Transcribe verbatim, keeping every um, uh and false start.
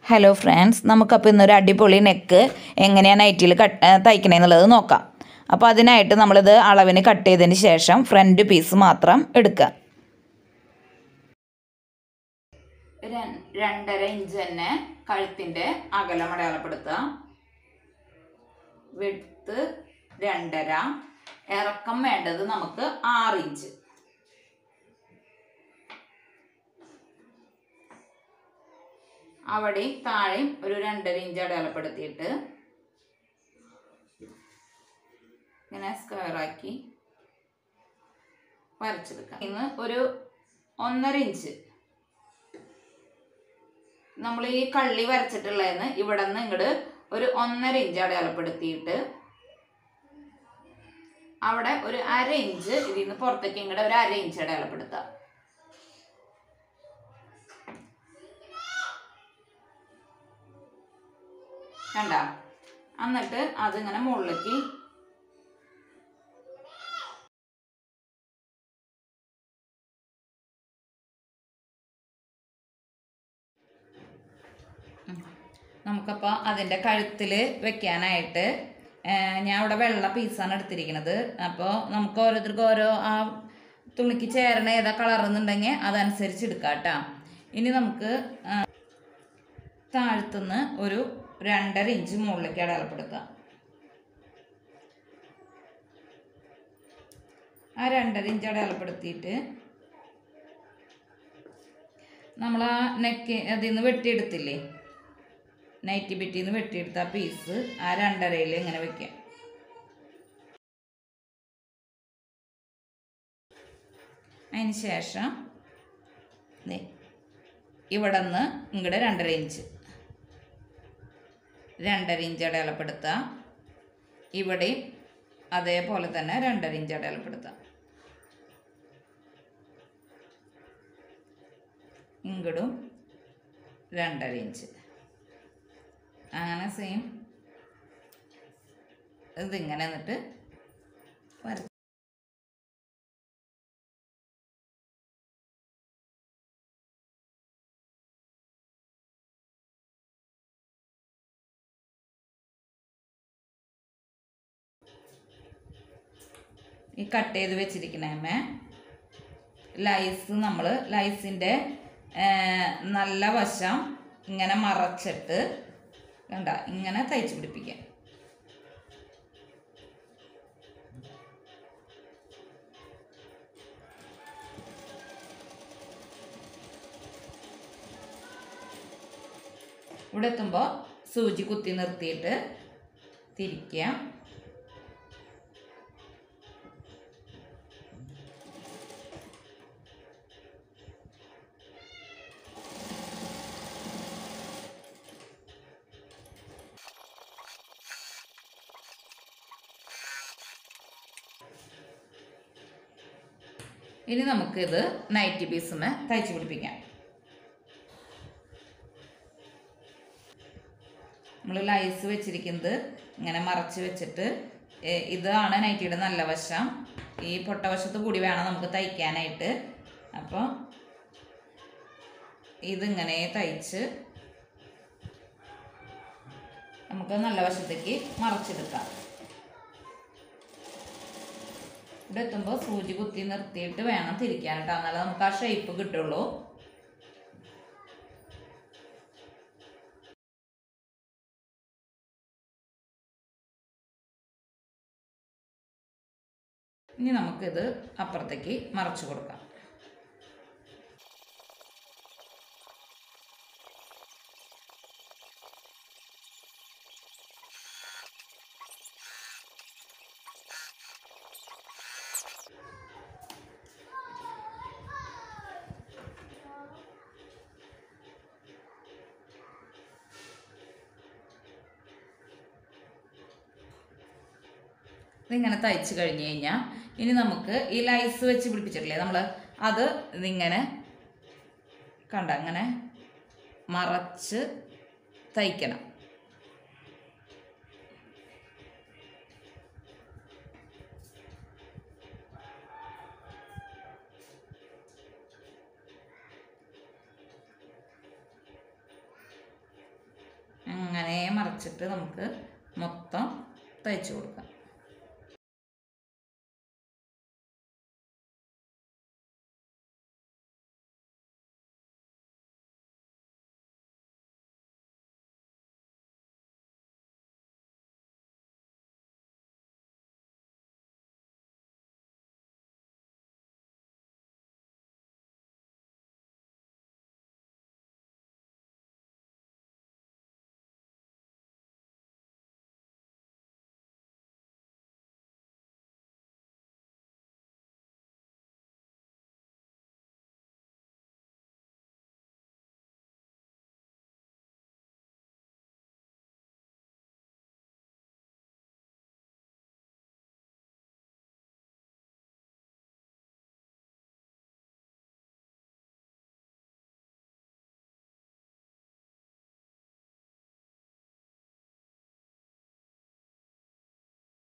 Hello friends, നമുക്കപ്പോൾ ഇന്നൊരു അടിപൊളി നെക്ക് എങ്ങനെയാണ് നൈറ്റിയിൽ കട്ട് തയ്ക്കണമെന്നുള്ളത് നോക്കാം. അപ്പോൾ അതിനായിട്ട് നമ്മളിത് അളവിന് കട്ട് ചെയ്തതിന് ശേഷം ഫ്രണ്ട് പീസ് മാത്രം എടുക്കുക. രണ്ടര ഇഞ്ച് തന്നെ കഴുത്തിൻ്റെ അകലം അടയാളപ്പെടുത്തുക. വിഡ്ത്ത് രണ്ടര, ഇറക്കം വേണ്ടത് നമുക്ക് ആറ് ഇഞ്ച്. അവിടെ താഴെയും ഒരു രണ്ടര ഇഞ്ച് അടയാളപ്പെടുത്തിയിട്ട് ഇങ്ങനെ സ്ക്വയറാക്കി വരച്ചെടുക്കാം. ഇന്ന് ഒരു ഒന്നര ഇഞ്ച് നമ്മൾ ഈ കള്ളി വരച്ചിട്ടുള്ളതെന്ന് ഇവിടെ നിന്ന് ഇങ്ങോട്ട് ഒരു ഒന്നര ഇഞ്ച് അടയാളപ്പെടുത്തിയിട്ട് അവിടെ ഒരു അര ഇഞ്ച് ഇതിൽ നിന്ന് പുറത്തേക്ക് ഇങ്ങോട്ട് ഒരു അര ഇഞ്ച് അടയാളപ്പെടുത്താം. കണ്ട, എന്നിട്ട് അതിങ്ങനെ മുകളിലേക്ക് നമുക്കപ്പോൾ അതിൻ്റെ കഴുത്തിൽ വെക്കാനായിട്ട് ഞാൻ ഇവിടെ വെള്ള പീസാണ് എടുത്തിരിക്കുന്നത്. അപ്പോൾ നമുക്ക് ഓരോരുത്തർക്കും ഓരോ ആ തുണിക്ക് ചേരണ ഏതാ കളറെന്നുണ്ടെങ്കിൽ അതനുസരിച്ച് എടുക്കാം കേട്ടോ. ഇനി നമുക്ക് താഴത്തുനിന്ന് ഒരു രണ്ടര ഇഞ്ച് മുകളിലേക്ക് അടയാളപ്പെടുത്താം. ആ രണ്ടര ഇഞ്ച് അടയാളപ്പെടുത്തിയിട്ട് നമ്മൾ ആ നെക്ക് അതിൽ നിന്ന് വെട്ടിയെടുത്തില്ലേ, നൈറ്റി ബിറ്റിൽ നിന്ന് വെട്ടിയെടുത്ത ആ പീസ് ആ രണ്ടരയിൽ ഇങ്ങനെ വെക്കാം. അതിന് ശേഷം ഇവിടെ നിന്ന് ഇങ്ങോട്ട് രണ്ടര ഇഞ്ച് രണ്ടര ഇഞ്ച് അടയാളപ്പെടുത്തുക. ഇവിടെയും അതേപോലെ തന്നെ രണ്ടര ഇഞ്ച് അടയാളപ്പെടുത്തുക. ഇങ്ങോട്ടും രണ്ടര ഇഞ്ച്, അങ്ങനെ സെയിം ഇതിങ്ങനെ എന്നിട്ട് വര ഈ കട്ട് ചെയ്ത് വെച്ചിരിക്കണേ ലൈസ് നമ്മൾ ലൈസിൻ്റെ നല്ല വശം ഇങ്ങനെ മറച്ചിട്ട് കണ്ട ഇങ്ങനെ തയ്ച്ച് പിടിപ്പിക്കാം. ഇവിടെ എത്തുമ്പോൾ സൂചി കുത്തി നിർത്തിയിട്ട് തിരിക്കുക. ഇനി നമുക്കിത് നൈറ്റി പീസുമേ തയ്ച്ച് പിടിപ്പിക്കാം. നമ്മൾ ലൈസ് വെച്ചിരിക്കുന്നത് ഇങ്ങനെ മറച്ച് വെച്ചിട്ട് ഇതാണ് നൈറ്റിയുടെ നല്ല വശം. ഈ പൊട്ടവശത്ത് കൂടി വേണം നമുക്ക് തയ്ക്കാനായിട്ട്. അപ്പോൾ ഇതിങ്ങനെ തയ്ച്ച് നമുക്ക് നല്ല വശത്തേക്ക് മറച്ചെടുക്കാം. ഇവിടെ എത്തുമ്പോൾ സൂചി കുത്തി നിർത്തിയിട്ട് വേണം തിരിക്കാൻ കേട്ടോ, എന്നാലേ നമുക്ക് ആ ഷേപ്പ് കിട്ടുള്ളൂ. ഇനി നമുക്കിത് അപ്പുറത്തേക്ക് മറച്ചു കൊടുക്കാം. ഇതിങ്ങനെ തയ്ച്ച് കഴിഞ്ഞ് കഴിഞ്ഞാൽ ഇനി നമുക്ക് ഈ ലൈസ് വെച്ച് പിടിപ്പിച്ചിട്ടില്ലേ നമ്മൾ, അത് ഇതിങ്ങനെ കണ്ട അങ്ങനെ മറച്ച് തയ്ക്കണം. അങ്ങനെ മറച്ചിട്ട് നമുക്ക് മൊത്തം തയ്ച്ചു കൊടുക്കാം.